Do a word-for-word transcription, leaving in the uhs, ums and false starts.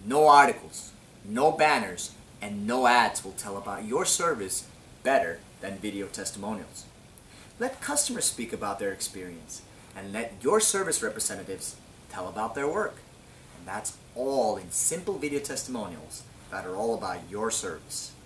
No articles, no banners, and no ads will tell about your service better than video testimonials. Let customers speak about their experience, and let your service representatives tell about their work. And that's all in simple video testimonials that are all about your service.